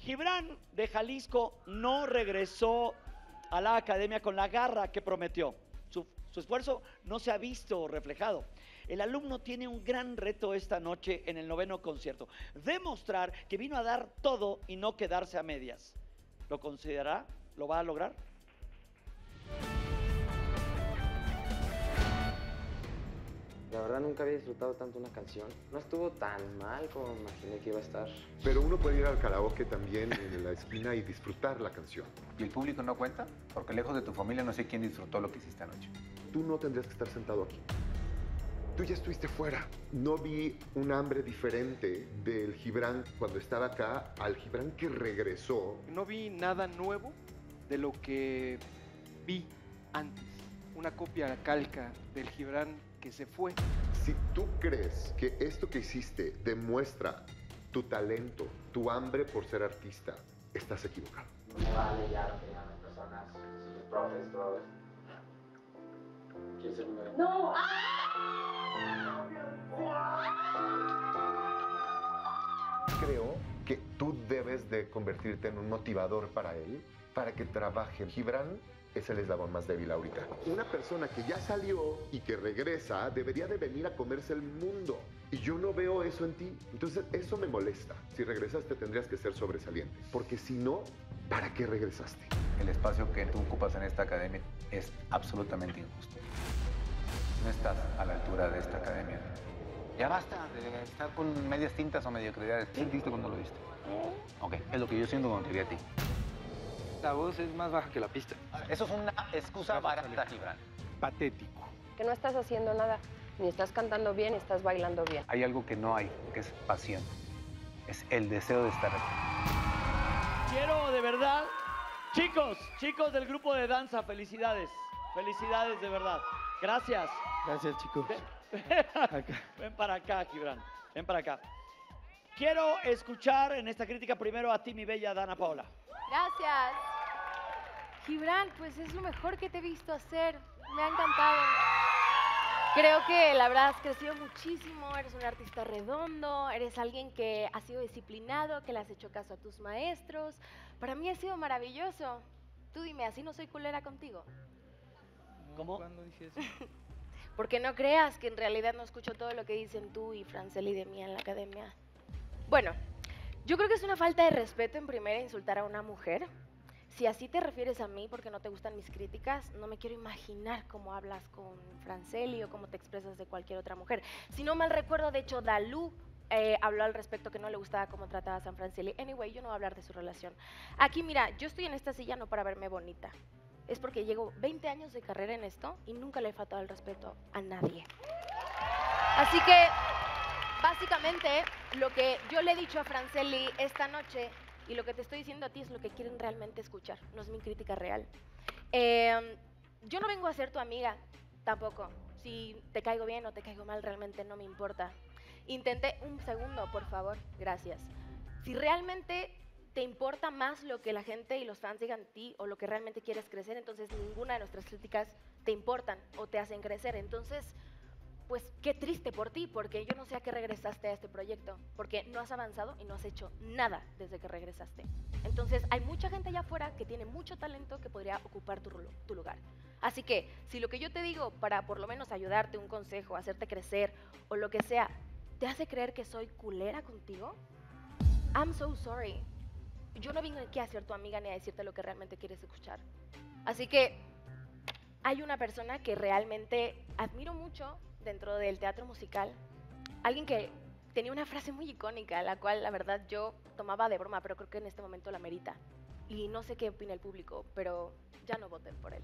Gibran de Jalisco no regresó a la academia con la garra que prometió. Su esfuerzo no se ha visto reflejado. El alumno tiene un gran reto esta noche en el 9º concierto. Demostrar que vino a dar todo y no quedarse a medias. ¿Lo considerará? ¿Lo va a lograr? La verdad nunca había disfrutado tanto una canción. No estuvo tan mal como imaginé que iba a estar. Pero uno puede ir al karaoke también en la esquina y disfrutar la canción. ¿Y el público no cuenta? Porque lejos de tu familia no sé quién disfrutó lo que hiciste anoche. Tú no tendrías que estar sentado aquí. Tú ya estuviste fuera. No vi un hambre diferente del Gibran cuando estaba acá al Gibran que regresó. No vi nada nuevo de lo que vi antes. Una copia calca del Gibran que se fue. Si tú crees que esto que hiciste demuestra tu talento, tu hambre por ser artista, estás equivocado. Me vale ya lo que digan las personas, sus profes, todo eso. ¿Quieres ser mi novia? No. Creo que tú debes de convertirte en un motivador para él, para que trabaje. Gibran es el eslabón más débil ahorita. Una persona que ya salió y que regresa debería de venir a comerse el mundo. Y yo no veo eso en ti. Entonces eso me molesta. Si regresaste tendrías que ser sobresaliente. Porque si no, ¿para qué regresaste? El espacio que tú ocupas en esta academia es absolutamente injusto. No estás a la altura de esta academia. Ya basta de estar con medias tintas o mediocridades. ¿Qué sentiste cuando lo viste? Ok, es lo que yo siento cuando te vi a ti. La voz es más baja que la pista. Eso es una excusa barata, Gibran. Patético. Que no estás haciendo nada. Ni estás cantando bien, ni estás bailando bien. Hay algo que no hay, que es pasión. Es el deseo de estar aquí. Quiero de verdad, chicos del grupo de danza, felicidades. Felicidades de verdad. Gracias. Gracias, chicos. Ven para acá, Gibran. Ven para acá. Quiero escuchar en esta crítica primero a ti, mi bella Dana Paola. Gracias. Gibran, pues es lo mejor que te he visto hacer. Me ha encantado. Creo que la verdad has crecido muchísimo, eres un artista redondo, eres alguien que ha sido disciplinado, que le has hecho caso a tus maestros. Para mí ha sido maravilloso. Tú dime, ¿así no soy culera contigo? ¿Cómo? ¿Cuándo dije eso? Porque no creas que en realidad no escucho todo lo que dicen tú y Franceli de mí en la academia. Bueno, yo creo que es una falta de respeto en primera insultar a una mujer. Si así te refieres a mí porque no te gustan mis críticas, no me quiero imaginar cómo hablas con Franceli o cómo te expresas de cualquier otra mujer. Si no mal recuerdo, de hecho, Dalú habló al respecto que no le gustaba cómo trataba a San Franceli. Anyway, yo no voy a hablar de su relación. Aquí, mira, yo estoy en esta silla no para verme bonita. Es porque llevo 20 años de carrera en esto y nunca le he faltado el respeto a nadie. Así que, básicamente, lo que yo le he dicho a Franceli esta noche y lo que te estoy diciendo a ti es lo que quieren realmente escuchar, no es mi crítica real. Yo no vengo a ser tu amiga, tampoco. Si te caigo bien o te caigo mal, realmente no me importa. Intenté un segundo, por favor, gracias. Si realmente te importa más lo que la gente y los fans digan de ti o lo que realmente quieres crecer, entonces ninguna de nuestras críticas te importan o te hacen crecer. Entonces, pues qué triste por ti, porque yo no sé a qué regresaste a este proyecto, porque no has avanzado y no has hecho nada desde que regresaste. Entonces, hay mucha gente allá afuera que tiene mucho talento que podría ocupar tu lugar. Así que, si lo que yo te digo para por lo menos ayudarte, un consejo, hacerte crecer o lo que sea, te hace creer que soy culera contigo, I'm so sorry. Yo no vine aquí a ser tu amiga ni a decirte lo que realmente quieres escuchar. Así que hay una persona que realmente admiro mucho dentro del teatro musical, alguien que tenía una frase muy icónica, la cual la verdad yo tomaba de broma, pero creo que en este momento la merita. Y no sé qué opina el público, pero ya no voten por él.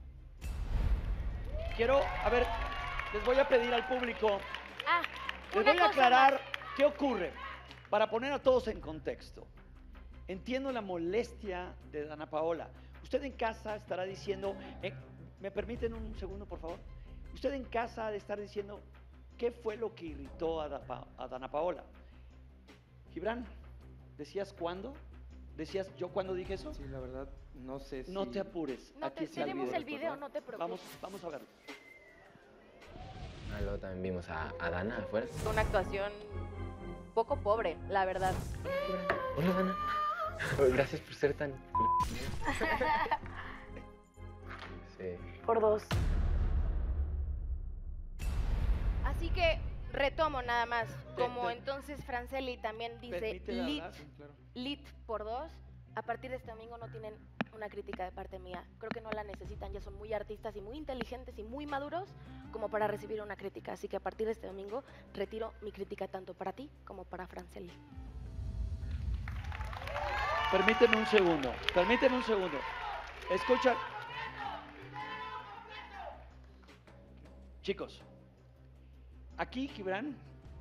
Quiero, a ver, les voy a pedir al público, les una voy a cosa aclarar más. qué ocurre, para poner a todos en contexto. Entiendo la molestia de Dana Paola. Usted en casa estará diciendo, ¿me permiten un segundo, por favor? Usted en casa ha de estar diciendo, ¿qué fue lo que irritó a Dana Paola? Gibran, ¿decías cuándo? ¿Decías yo cuándo dije eso? Sí, la verdad, no sé si... No te apures. Aquí está Tenemos el video, por no te favor. preocupes. Vamos a verlo. Luego también vimos a Dana afuera. Una actuación poco pobre, la verdad. Hola, Dana. Gracias por ser tan... Sí. Por 2. Así que retomo nada más. Como te- entonces Franceli también dice ¿Permítela lit, hablar? lit por 2, a partir de este domingo no tienen una crítica de parte mía. Creo que no la necesitan, ya son muy artistas y muy inteligentes y muy maduros como para recibir una crítica. Así que a partir de este domingo retiro mi crítica tanto para ti como para Franceli. Permíteme un segundo, permíteme un segundo. Escucha. Chicos, aquí, Gibran,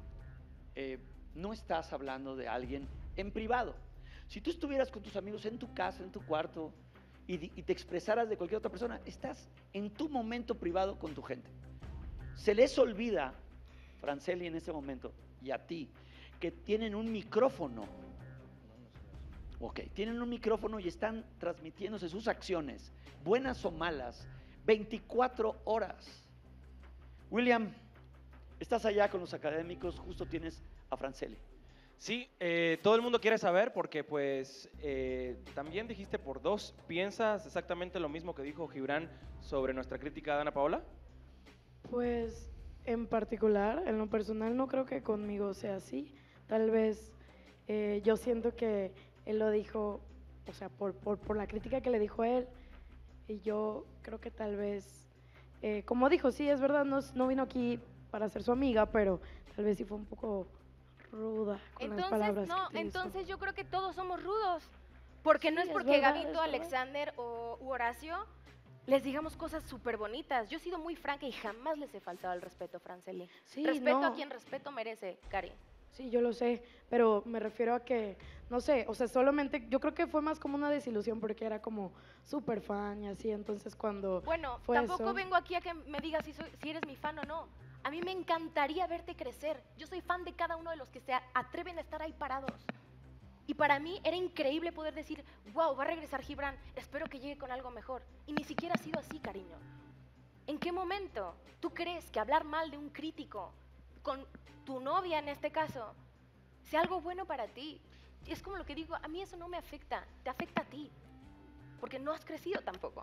no estás hablando de alguien en privado. Si tú estuvieras con tus amigos en tu casa, en tu cuarto, y te expresaras de cualquier otra persona, estás en tu momento privado con tu gente. Se les olvida, Franceli en ese momento, y a ti, que tienen un micrófono. Ok, tienen un micrófono y están transmitiéndose sus acciones, buenas o malas, 24 horas. William, estás allá con los académicos, justo tienes a Franceli. Sí, todo el mundo quiere saber porque pues también dijiste por 2. ¿Piensas exactamente lo mismo que dijo Gibran sobre nuestra crítica a Dana Paola? Pues en particular, en lo personal no creo que conmigo sea así. Tal vez yo siento que él lo dijo, o sea, por la crítica que le dijo a él, y yo creo que tal vez, como dijo, sí, es verdad, no vino aquí para ser su amiga, pero tal vez sí fue un poco ruda con las palabras Entonces, no, que utilizó. entonces yo creo que todos somos rudos. Porque no Sí, es es porque verdad, Gabito, es verdad. Alexander u Horacio les digamos cosas súper bonitas. Yo he sido muy franca y jamás les he faltado el respeto, Franceli. Sí, Respeto no. a quien respeto merece, Cari. Sí, yo lo sé, pero me refiero a que, no sé, o sea, solamente, yo creo que fue más como una desilusión porque era como súper fan y así, entonces cuando Bueno, fue tampoco eso- vengo aquí a que me digas si eres mi fan o no. A mí me encantaría verte crecer. Yo soy fan de cada uno de los que se atreven a estar ahí parados. Y para mí era increíble poder decir, wow, va a regresar Gibran, espero que llegue con algo mejor. Y ni siquiera ha sido así, cariño. ¿En qué momento tú crees que hablar mal de un crítico, con tu novia en este caso, sea algo bueno para ti? Y es como lo que digo, a mí eso no me afecta, te afecta a ti. Porque no has crecido tampoco.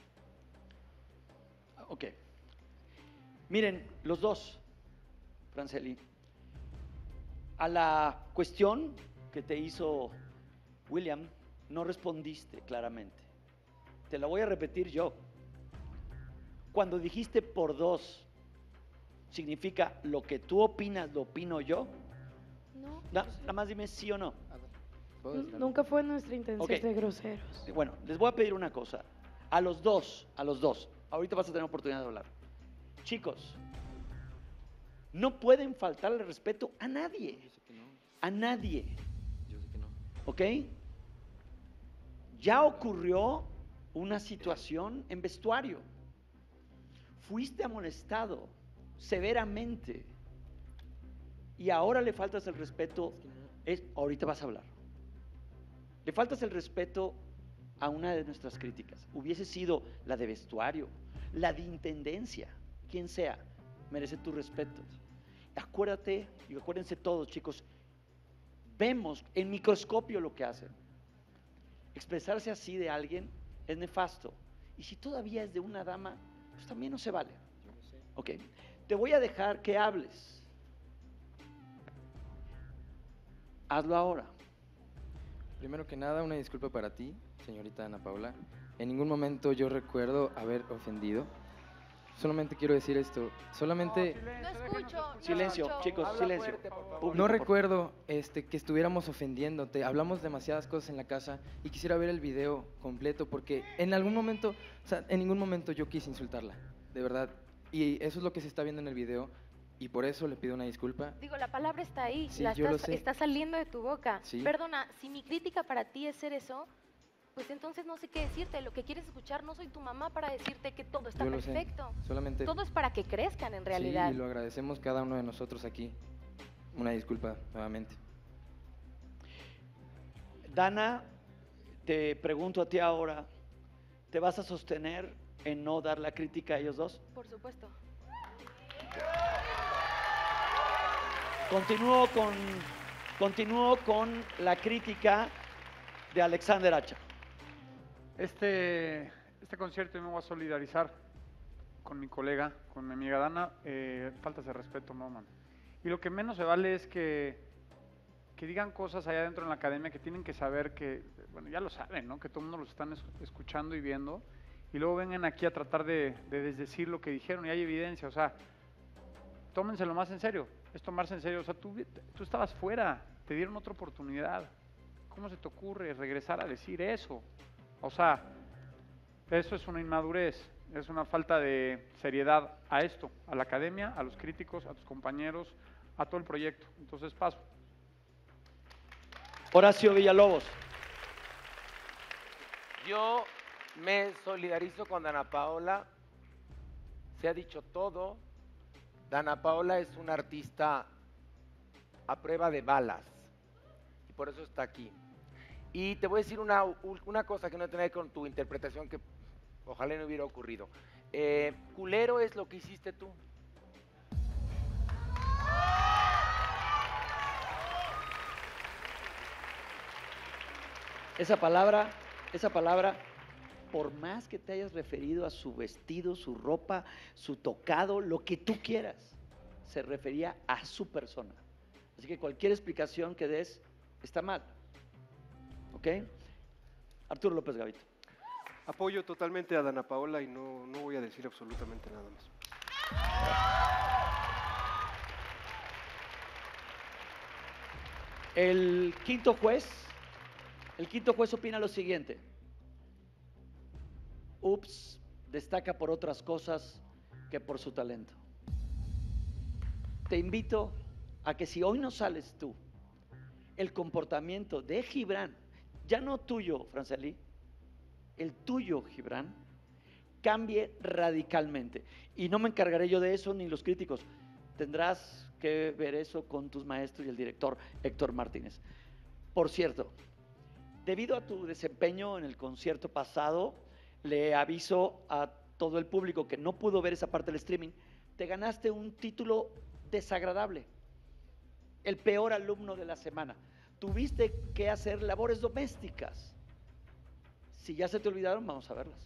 Ok. Miren, los dos, Franceli, a la cuestión que te hizo William, no respondiste claramente. Te la voy a repetir yo. Cuando dijiste por 2, ¿significa lo que tú opinas, lo opino yo? No, Nada más dime sí o no. nunca fue nuestra intención Ok. ser groseros. Bueno, les voy a pedir una cosa. A los dos, ahorita vas a tener oportunidad de hablar. Chicos, no pueden faltarle respeto a nadie. A nadie. ¿Ok? Ya ocurrió una situación en vestuario. Fuiste amonestado severamente. Y ahora le faltas el respeto. Ahorita vas a hablar. Le faltas el respeto a una de nuestras críticas. Hubiese sido la de vestuario, la de intendencia, quien sea, merece tu respeto. Acuérdate, y acuérdense todos, chicos, vemos en microscopio lo que hacen. Expresarse así de alguien es nefasto. Y si todavía es de una dama, pues también no se vale. Ok, te voy a dejar que hables. Hazlo ahora. Primero que nada, una disculpa para ti, señorita Ana Paula. En ningún momento yo recuerdo haber ofendido. Solamente quiero decir esto. Solamente No escucho. no Silencio, escucho. chicos, silencio. Público, no por recuerdo que estuviéramos ofendiéndote. Hablamos demasiadas cosas en la casa y quisiera ver el video completo porque en algún momento, o sea, en ningún momento yo quise insultarla, de verdad. Y eso es lo que se está viendo en el video y por eso le pido una disculpa. Digo, la palabra está ahí, Sí, yo lo sé. está saliendo de tu boca. Sí. Perdona, si mi crítica para ti es ser eso, pues entonces no sé qué decirte. Lo que quieres escuchar, no soy tu mamá para decirte que todo está Yo lo sé. perfecto. Solamente Todo es para que crezcan en realidad. Sí, y lo agradecemos cada uno de nosotros aquí. Una disculpa nuevamente. Dana, te pregunto a ti ahora, ¿te vas a sostener en no dar la crítica a ellos dos? Por supuesto. Continúo con la crítica de Alexander Hacha. Este concierto yo me voy a solidarizar con mi colega, con mi amiga Dana. Faltas de respeto, no, man. Y lo que menos se vale es que digan cosas allá adentro en la academia que tienen que saber que, bueno, ya lo saben, ¿no? Que todo el mundo los están escuchando y viendo. Y luego vengan aquí a tratar de desdecir lo que dijeron y hay evidencia. O sea, tómenselo más en serio. Es tomarse en serio. O sea, tú estabas fuera, te dieron otra oportunidad. ¿Cómo se te ocurre regresar a decir eso? O sea, eso es una inmadurez, es una falta de seriedad a esto, a la academia, a los críticos, a tus compañeros, a todo el proyecto. Entonces, paso. Horacio Villalobos. Yo me solidarizo con Dana Paola. Se ha dicho todo. Dana Paola es una artista a prueba de balas. Y por eso está aquí. Y te voy a decir una cosa que no tiene que ver con tu interpretación, que ojalá no hubiera ocurrido. Culero es lo que hiciste tú. Esa palabra, por más que te hayas referido a su vestido, su ropa, su tocado, lo que tú quieras, se refería a su persona. Así que cualquier explicación que des está mal. ¿Ok? Arturo López Gavito. Apoyo totalmente a Dana Paola y no voy a decir absolutamente nada más. El quinto juez opina lo siguiente. Ups, destaca por otras cosas que por su talento. Te invito a que si hoy no sales tú, el comportamiento de Gibran, ya no tuyo, Franceli, el tuyo, Gibran, cambie radicalmente. Y no me encargaré yo de eso ni los críticos. Tendrás que ver eso con tus maestros y el director Héctor Martínez. Por cierto, debido a tu desempeño en el concierto pasado, le aviso a todo el público que no pudo ver esa parte del streaming, te ganaste un título desagradable, el peor alumno de la semana. Tuviste que hacer labores domésticas. Si ya se te olvidaron, vamos a verlas.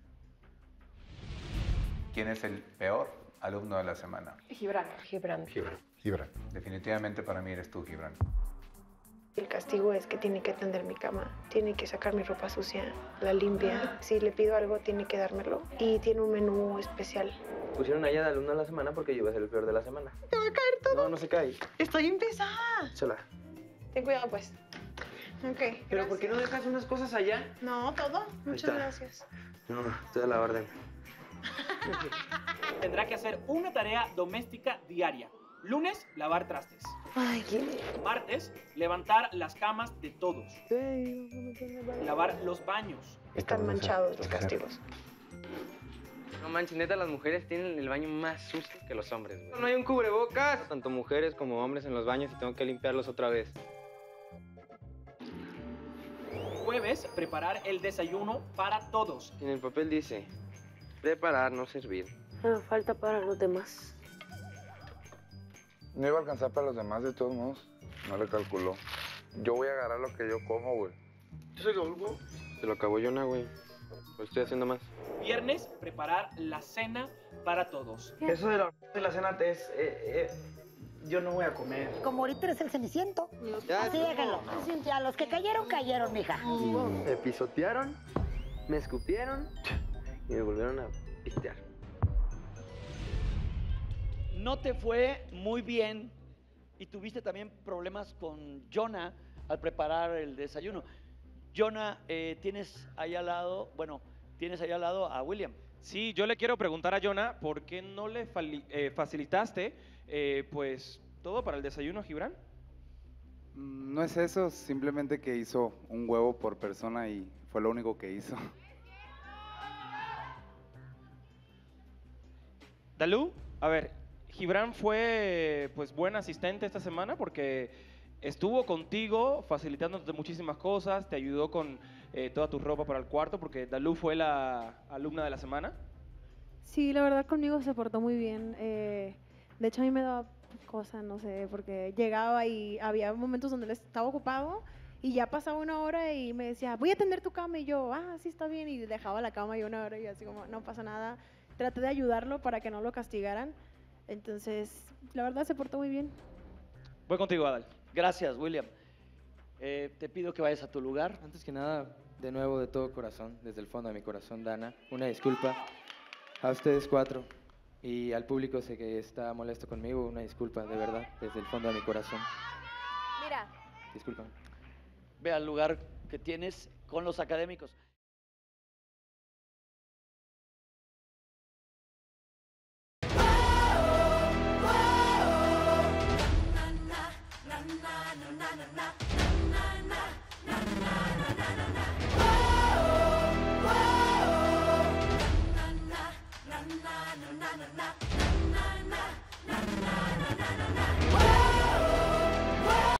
¿Quién es el peor alumno de la semana? Gibran. Definitivamente para mí eres tú, Gibran. El castigo es que tiene que tender mi cama, tiene que sacar mi ropa sucia, la limpia. Si le pido algo, tiene que dármelo. Y tiene un menú especial. Pusieron a ella de alumno de la semana porque yo iba a ser el peor de la semana. ¿Te va a caer todo? No, no se cae. Estoy empezada. Sola. Ten cuidado, pues. Ok. ¿Pero gracias. por qué no dejas unas cosas allá? No, todo. Muchas está. gracias. No, estoy a la orden. Tendrá que hacer una tarea doméstica diaria. Lunes, lavar trastes. Ay, ¿qué? Martes, levantar las camas de todos. Lavar los baños. Están manchados los castigos. No manches, neta, las mujeres tienen el baño más sucio que los hombres, güey. No hay un cubrebocas. Tanto mujeres como hombres en los baños y tengo que limpiarlos otra vez. Jueves, preparar el desayuno para todos. En el papel dice, preparar, no servir. Falta para los demás. No iba a alcanzar para los demás de todos modos. No le calculó. Yo voy a agarrar lo que yo como, güey. ¿Eso es algo? Se lo acabó Jonah, güey. Lo estoy haciendo más. Viernes, preparar la cena para todos. Eso de la cena es... yo no voy a comer. Como ahorita eres el ceniciento. Así déjenlo. A los que cayeron, mija. Me pisotearon, me escupieron y me volvieron a pistear. No te fue muy bien y tuviste también problemas con Jonah al preparar el desayuno. Jonah, tienes ahí al lado a William. Sí, yo le quiero preguntar a Jonah, ¿por qué no le facilitaste pues todo para el desayuno a Gibran? No es eso, simplemente que hizo un huevo por persona y fue lo único que hizo. Dalú, a ver, Gibran fue pues buen asistente esta semana porque estuvo contigo facilitándote muchísimas cosas, te ayudó con toda tu ropa para el cuarto porque Dalú fue la alumna de la semana. Sí, la verdad conmigo se portó muy bien. De hecho a mí me daba cosa, no sé, porque llegaba y había momentos donde él estaba ocupado Y ya pasaba 1 hora y me decía, voy a tender tu cama. Y yo, sí, está bien. Y dejaba la cama y 1 hora y así como, no pasa nada. Traté de ayudarlo para que no lo castigaran. Entonces, la verdad se portó muy bien. Voy contigo, Adal. Gracias, William. Te pido que vayas a tu lugar. Antes que nada, de nuevo, de todo corazón, desde el fondo de mi corazón, Dana, una disculpa a ustedes 4 y al público sé que está molesto conmigo, una disculpa, de verdad, desde el fondo de mi corazón. Mira. Disculpa. Ve al lugar que tienes con los académicos.